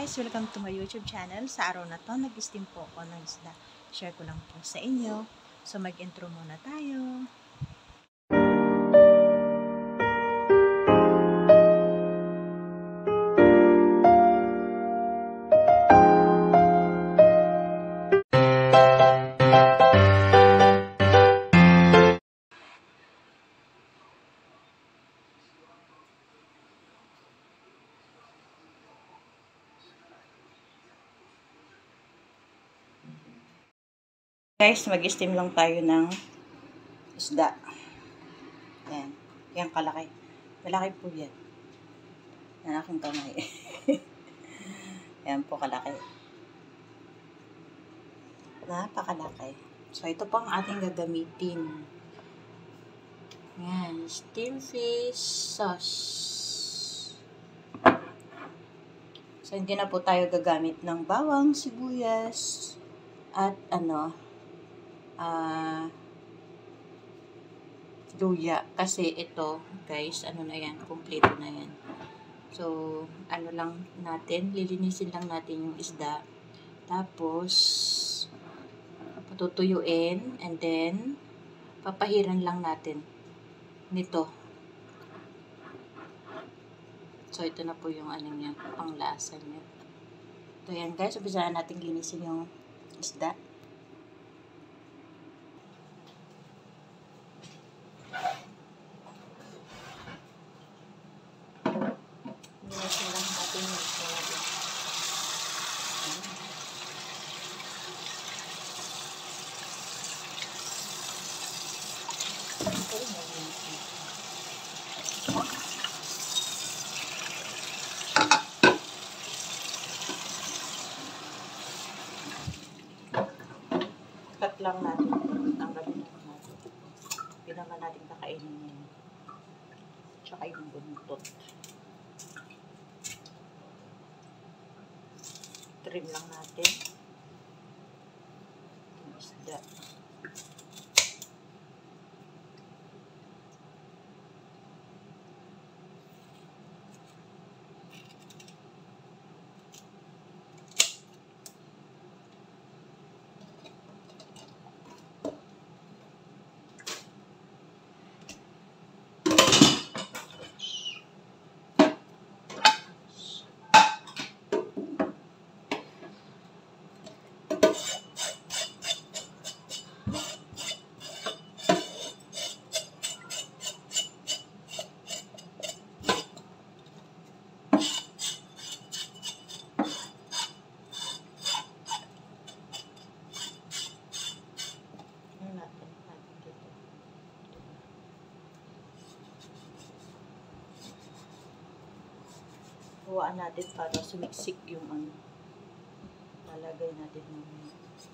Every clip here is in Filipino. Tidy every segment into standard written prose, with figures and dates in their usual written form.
guys! Welcome to my YouTube channel. Sa araw na to, nag-steam po ako ng isda. Share ko lang po sa inyo. So mag-intro muna tayo. Guys, mag-steam lang tayo ng isda. Yan. Yan kalaki. Malaki po yan. Yan aking kamay. Yan po kalaki. Napakalaki. So, ito po ang ating gagamitin. Yan. Steam fish sauce. So, hindi na po tayo gagamit ng bawang, sibuyas, at luya. Kasi ito, guys, na yan, kumpleto na yan. So, lang natin, lilinisin lang natin yung isda. Tapos, patutuyuin, and then, papahiran lang natin nito. So, ito na po yung niya, panglasa niya. So, yan guys, umpisahan natin linisin yung isda. Linisin lang natin yung isda. Cut lang natin. Tanggalin lang natin. Hindi naman natin kakainin yan. Tsaka yung buntot. Trim lang natin. Yung isda. Huwaan natin para sumiksik yung lalagay natin mamaya.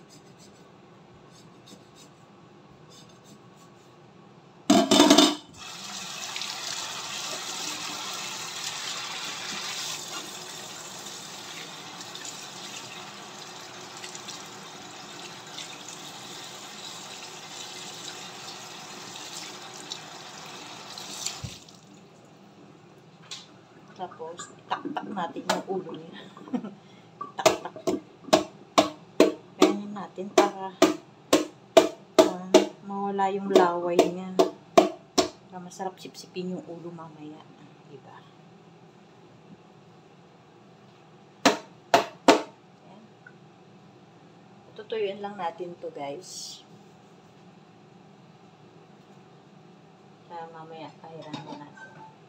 Tapos, itaktak natin yung ulo niya. Itaktak. Ganyan natin para mawala yung laway niya. Para masarap sipsipin yung ulo mamaya. Diba? Ayan. Tutuyuin lang natin to guys. Kaya mamaya, pahiran mo natin.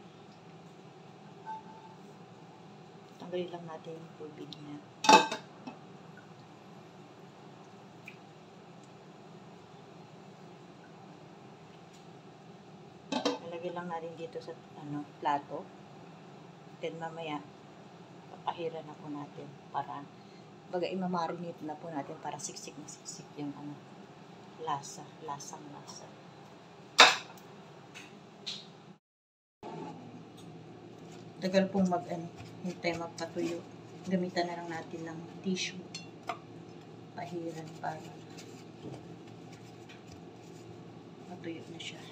Tanggalin lang natin yung tubig niya. Nalagay lang natin dito sa plato. Then mamaya papahiran na po natin para imamarinate na po natin para siksik na siksik yung lasang lasa. Tagal pong hintay magpatuyo. Gamitan na lang natin ng tissue. Pahiran para matuyo na siya.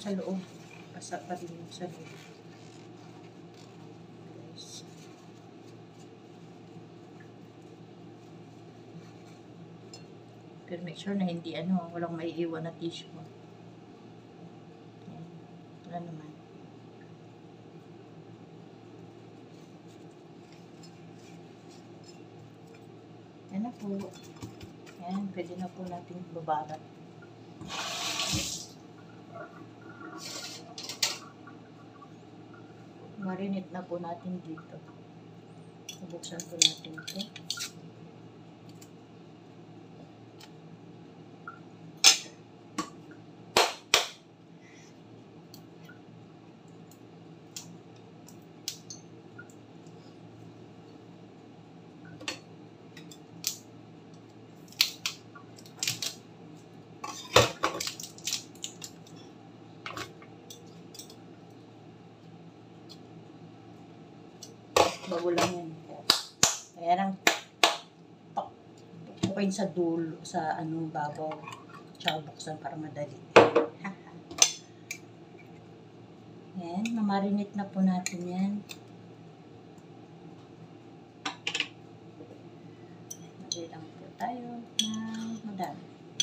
sa loob. Basa pa rin yung sa loob. Guys. Pero make sure na hindi walang maiiwan na tissue. Ayan. Wala naman. Yan na po. Yan, pwede na po natin babarat. Marinate na po natin dito. Bubuksan po natin ito. Bago lang yan. Kaya lang tukuin sa dulo, sa babaw. Tsaka buksan para madali. Yan, mamarinate na po natin yan. Madali lang po tayo na madami.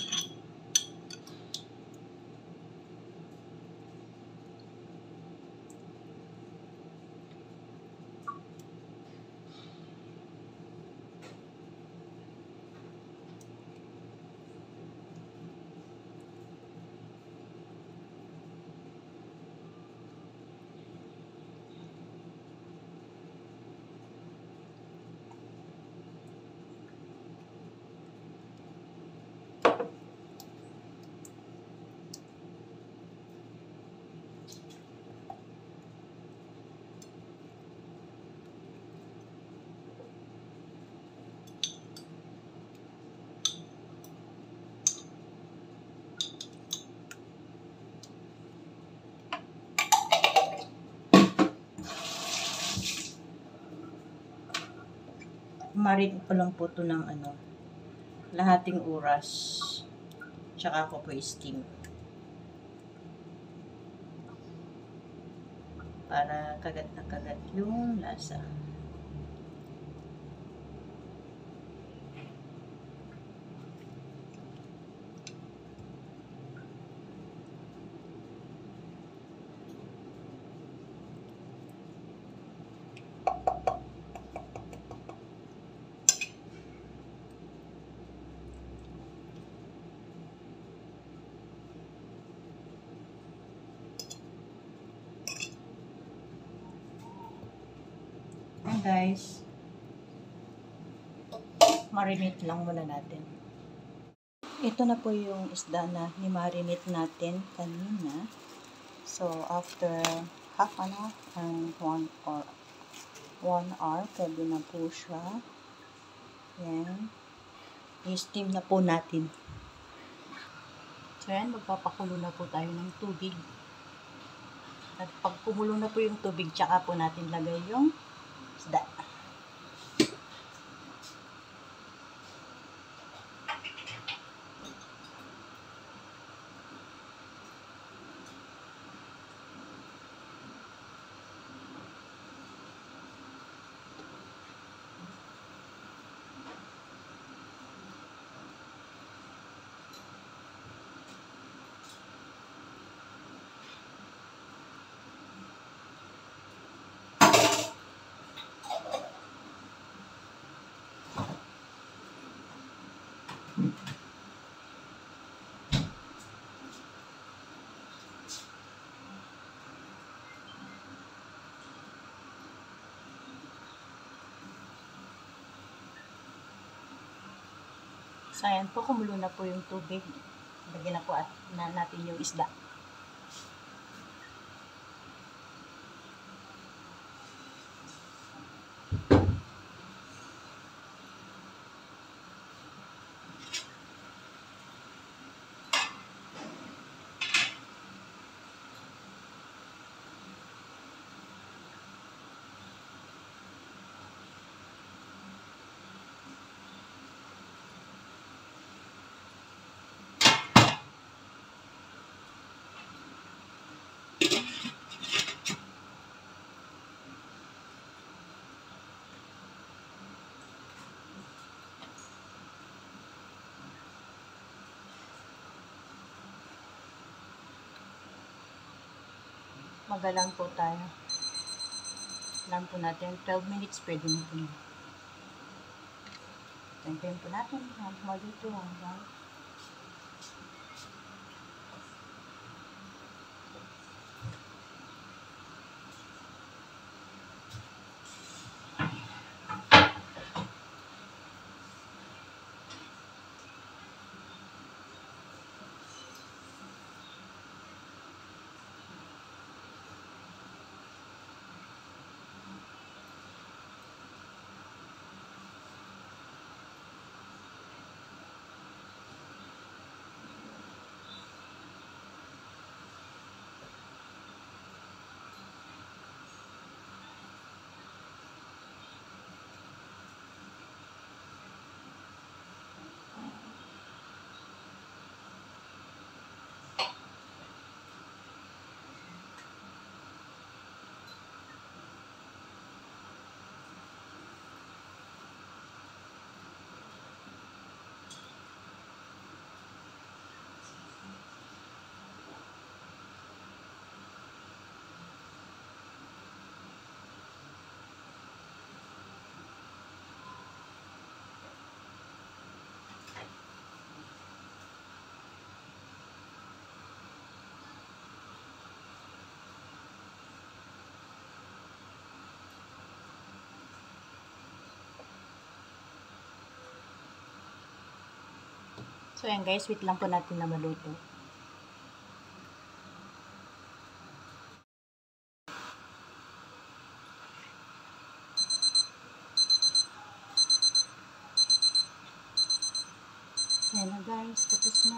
Marinate ko lang po ito ng lahating oras. Tsaka ako po steam. Para kagat na kagat yung lasa. Guys, marinate lang muna natin. Ito na po yung isda na ni-marinate natin kanina. So, after half an hour and 1 hour, pwede na po siya. Yan. I-steam na po natin. So, yan. Magpapakulo na po tayo ng tubig. At pag kumulo na po yung tubig, tsaka po natin lagay yung isda. So, ayan po, kumulo na po yung tubig. Lagyan na po natin yung isda. Magalang po tayo. Lang po natin, 12 minutes pwede na po. Tayin po natin, maluto hanggang so yan guys, wait lang po natin na maluto. Yan na guys, tapos na.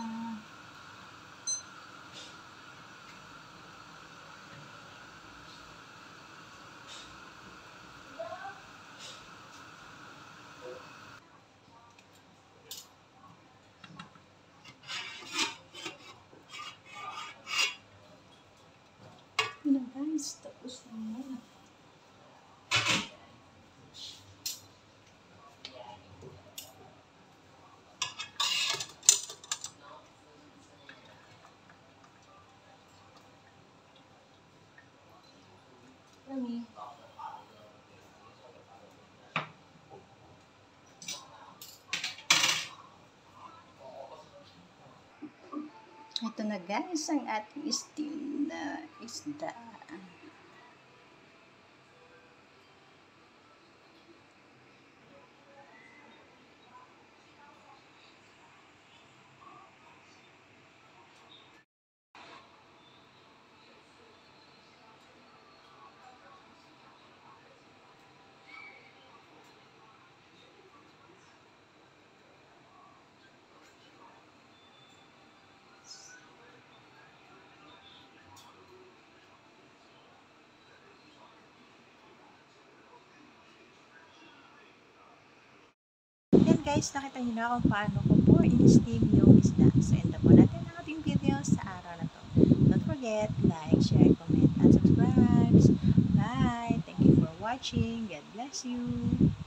Yan na guys, tapos na. Yummy. Ito na guys, ang ating steam na isda. Yan guys, nakita nyo na kung paano ko po in-steam yung isda. So, end up po natin ang ating video sa araw na to. Don't forget, like, share, comment, and subscribe. Bye! Thank you for watching. God bless you!